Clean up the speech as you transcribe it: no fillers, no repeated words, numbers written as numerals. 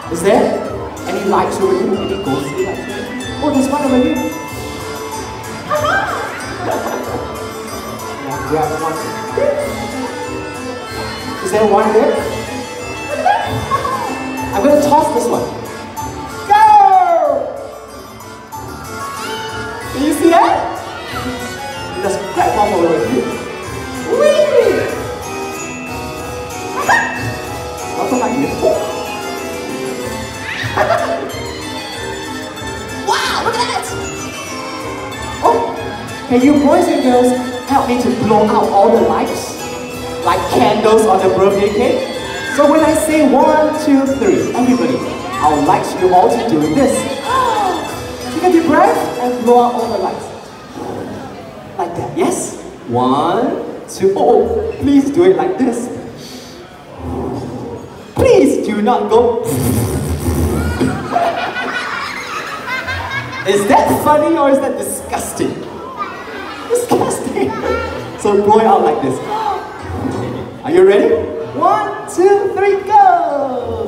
Is there any lights over here? Any ghostly lights over here? Oh, there's one over here. Yeah, grab one. Is there one there? I'm going to toss this one. Go! Can you see that? Let's grab one more over here. Whee! Also like this. Wow, look at that! Oh, can you boys and girls help me to blow out all the lights? Like candles on the birthday cake? So when I say 1, 2, 3, everybody, I would like you all to do this. Take a deep breath and blow out all the lights. Like that, yes? 1, 2, oh, please do it like this. Please do not go. Is that funny or is that disgusting? Disgusting. So blow it out like this. Are you ready? 1, 2, 3, go!